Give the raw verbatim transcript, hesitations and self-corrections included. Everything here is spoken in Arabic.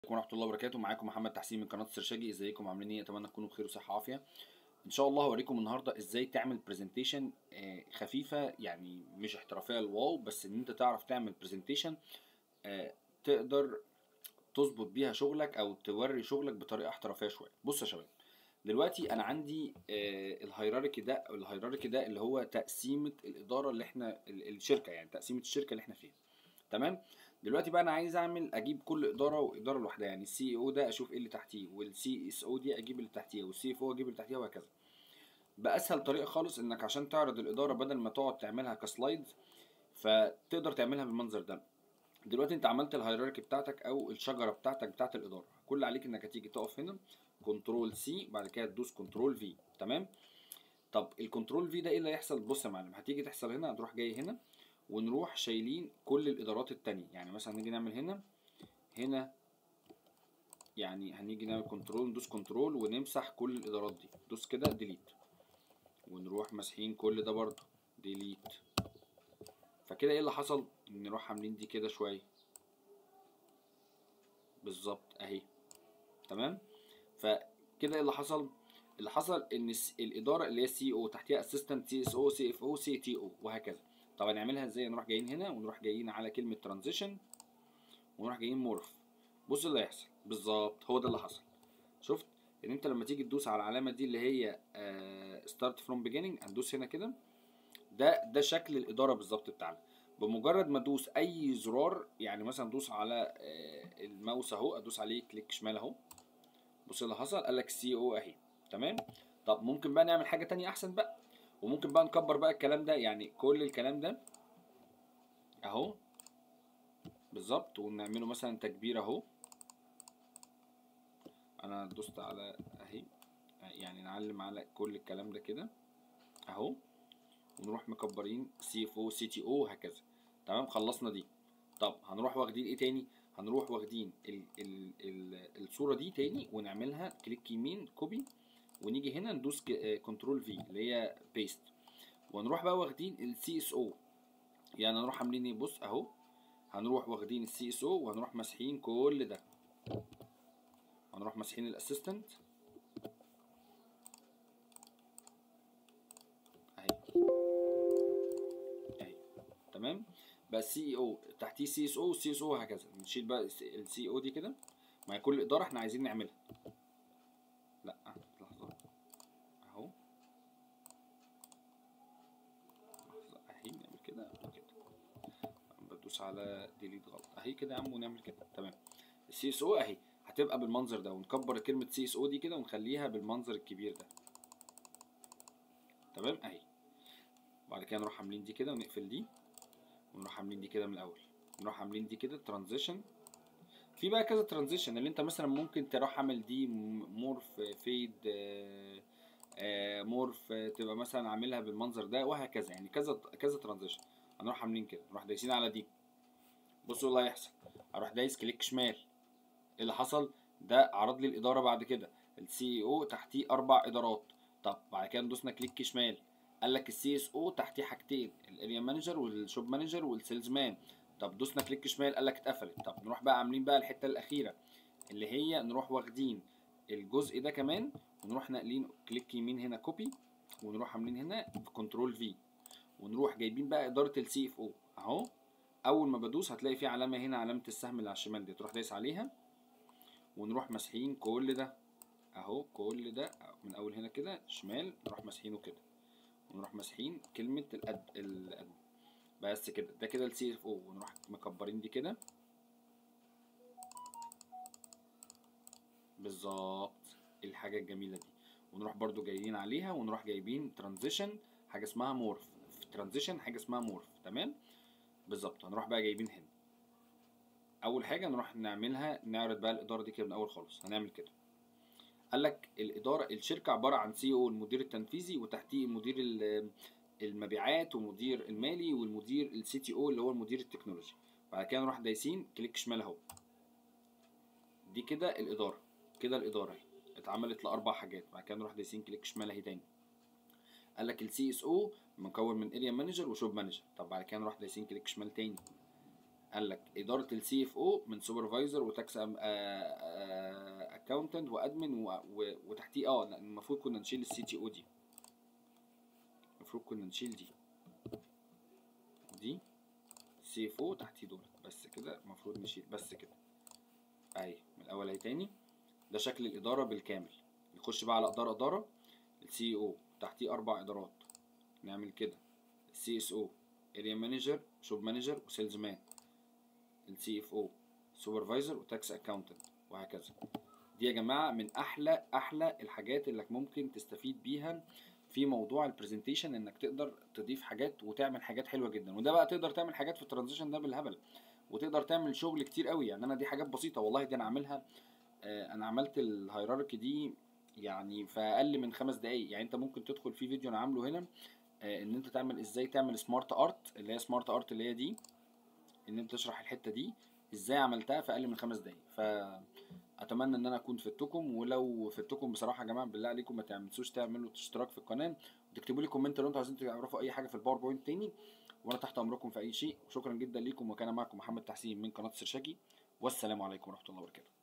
عليكم ورحمة الله وبركاته. معاكم محمد تحسين من قناة السرشاجي. ازيكم عاملين ايه؟ اتمنى تكونوا بخير وصحة وعافية. ان شاء الله هوريكم النهارده ازاي تعمل برزنتيشن خفيفة، يعني مش احترافية الواو، بس ان انت تعرف تعمل برزنتيشن تقدر تظبط بيها شغلك او توري شغلك بطريقة احترافية شوية. بص يا شباب، دلوقتي انا عندي آه، الهيراركي ده الهيراركي ده اللي هو تقسيمة الإدارة اللي احنا ال- الشركة، يعني تقسيمة الشركة اللي احنا فيها. تمام. دلوقتي بقى انا عايز اعمل اجيب كل اداره واداره لوحدها، يعني السي او ده اشوف ايه اللي تحتيه، والسي اس او دي اجيب اللي تحتيها، والسي اف او اجيب اللي تحتيها، وهكذا. باسهل طريقه خالص انك عشان تعرض الاداره بدل ما تقعد تعملها كسلايدز، فتقدر تعملها بالمنظر ده. دلوقتي انت عملت الهيراركي بتاعتك او الشجره بتاعتك بتاعت الاداره، كل اللي عليك انك هتيجي تقف هنا كنترول سي، بعد كده تدوس كنترول في. تمام. طب الكنترول في ده ايه اللي هيحصل؟ بص يا معلم، هتيجي تحصل هنا، هتروح جاي هنا ونروح شايلين كل الادارات التانية. يعني مثلا نيجي نعمل هنا هنا يعني هنيجي نعمل كنترول، ندوس كنترول ونمسح كل الادارات دي، دوس كده ديليت، ونروح ماسحين كل ده برضو ديليت. فكده ايه اللي حصل؟ نروح عاملين دي كده شويه بالظبط اهي. تمام. فكده ايه اللي حصل؟ اللي حصل ان الاداره اللي هي سي او تحتها اسيستنت، سي اس او، سي اف او، سي تي او، وهكذا. طب هنعملها ازاي؟ نروح جايين هنا ونروح جايين على كلمه ترانزيشن ونروح جايين مورف. بص اللي هيحصل بالظبط هو ده اللي حصل. شفت ان انت لما تيجي تدوس على العلامه دي اللي هي ستارت فروم بيجيننج، هندوس هنا كده، ده ده شكل الاداره بالظبط بتاعنا. بمجرد ما ادوس اي زرار، يعني مثلا ادوس على آه، الماوس اهو، ادوس عليه كليك شمال اهو، بص اللي حصل، قال لك سي او اهي. تمام. طب ممكن بقى نعمل حاجه تانية احسن بقى، وممكن بقى نكبر بقى الكلام ده، يعني كل الكلام ده اهو بالظبط، ونعمله مثلا تكبير اهو. انا دوست على اهي، يعني نعلم على كل الكلام ده كده اهو، ونروح مكبرين سي اف او، سي تي او، وهكذا. تمام. خلصنا دي. طب هنروح واخدين ايه تاني؟ هنروح واخدين ال ال ال الصوره دي تاني ونعملها كليك يمين كوبي، ونيجي هنا ندوس كنترول في اللي هي بيست، ونروح بقى واخدين السي اس او. يعني هنروح عاملين ايه؟ بص اهو، هنروح واخدين السي اس او وهنروح ماسحين كل ده، هنروح ماسحين الاسيستنت اهي اهي. تمام. بقى السي او تحتيه سي اس او والسي اس او، وهكذا. نشيل بقى السي او دي كده، ما هي كل اداره احنا عايزين نعملها. لا لحظه اهو، لحظه اهي، نعمل كده وكده، بدوس على ديليت غلط اهي كده يا عم، ونعمل كده. تمام. السي اس او اهي هتبقى بالمنظر ده، ونكبر كلمه سي اس او دي كده ونخليها بالمنظر الكبير ده. تمام اهي. بعد كده نروح عاملين دي كده ونقفل دي، ونروح عاملين دي كده من الاول، نروح عاملين دي كده ترانزيشن. في بقى كذا ترانزيشن اللي انت مثلا ممكن تروح عامل دي مورف فيد، مورف تبقى مثلا عاملها بالمنظر ده، وهكذا. يعني كذا كذا ترانزيشن. هنروح عاملين كده، نروح دايسين على دي، بصوا اللي هيحصل. هروح دايس كليك شمال، ايه اللي حصل؟ ده عرض لي الاداره. بعد كده السي او تحتيه اربع ادارات. طب بعد كده دوسنا كليك شمال، قال لك السي اس او تحتيه حاجتين، الاريا مانجر والشوب مانجر والسيلز مان. طب دوسنا كليك شمال، قال لك اتقفلت. طب نروح بقى عاملين بقى الحته الاخيره اللي هي نروح واخدين الجزء ده كمان، ونروح ناقلين كليك يمين هنا كوبي، ونروح عاملين هنا كنترول في، ونروح جايبين بقى اداره السي اف او اهو. اول ما بدوس هتلاقي في علامه هنا، علامه السهم اللي على الشمال دي، تروح دايس عليها، ونروح ماسحين كل ده اهو، كل ده من اول هنا كده شمال، نروح ماسحينه كده، ونروح ماسحين كلمه الاد الاد بس كده. ده كده السي اف او، ونروح مكبرين دي كده بالظبط، الحاجه الجميله دي. ونروح برضو جايين عليها ونروح جايبين ترانزيشن، حاجه اسمها مورف، في ترانزيشن حاجه اسمها مورف. تمام بالظبط. هنروح بقى جايبين هنا اول حاجه نروح نعملها، نعرض بقى الاداره دي كده من الاول خالص. هنعمل كده، قال لك الاداره الشركه عباره عن سي او المدير التنفيذي، وتحتيه مدير المبيعات ومدير المالي والمدير السي تي او اللي هو المدير التكنولوجي. بعد كده نروح دايسين كليك شمال اهو، دي كده الاداره. كده الاداره اهي اتعملت لاربع حاجات. بعد كده نروح دايسين كليك شمال اهي تاني، قال لك السي اس او مكون من اريا مانجر وشوب مانجر. طب بعد كده نروح دايسين كليك شمال تاني، قال لك اداره السي اف او من سوبرفايزر وتاكس اكاونتنت وادمن وتحتيه اه المفروض كنا نشيل السي تي او دي، المفروض كنا نشيل دي دي سي اف او تحتيه دول بس كده، المفروض نشيل بس كده اهي من الاول اهي تاني. ده شكل الاداره بالكامل. نخش بقى على اداره اداره السي او تحتيه اربع ادارات، نعمل كده السي اس او اريا مانجر شوب مانجر وسيلز مان، السي اف او سوبرفايزر وتاكس اكاونتنت وهكذا. دي يا جماعه من احلى احلى الحاجات اللي ممكن تستفيد بيها في موضوع البرزنتيشن، انك تقدر تضيف حاجات وتعمل حاجات حلوه جدا. وده بقى تقدر تعمل حاجات في الترانزيشن ده بالهبل، وتقدر تعمل شغل كتير قوي. يعني انا دي حاجات بسيطه والله، دي انا عاملها. آه انا عملت الهيراركي دي يعني في اقل من خمس دقايق. يعني انت ممكن تدخل في فيديو انا عامله هنا، آه ان انت تعمل ازاي تعمل سمارت ارت، اللي هي سمارت ارت اللي هي دي، ان انت تشرح الحته دي ازاي عملتها في اقل من خمس دقايق. فاتمنى ان انا اكون فدتكم، ولو فدتكم بصراحه يا جماعه بالله عليكم ما تنسوش تعملوا اشتراك في القناه، وتكتبوا لي كومنت لو انتوا عايزين تعرفوا اي حاجه في الباوربوينت تاني، وانا تحت امركم في اي شيء. وشكرا جدا ليكم، وكان معكم محمد تحسين من قناه سرشاجي، والسلام عليكم ورحمه الله وبركاته.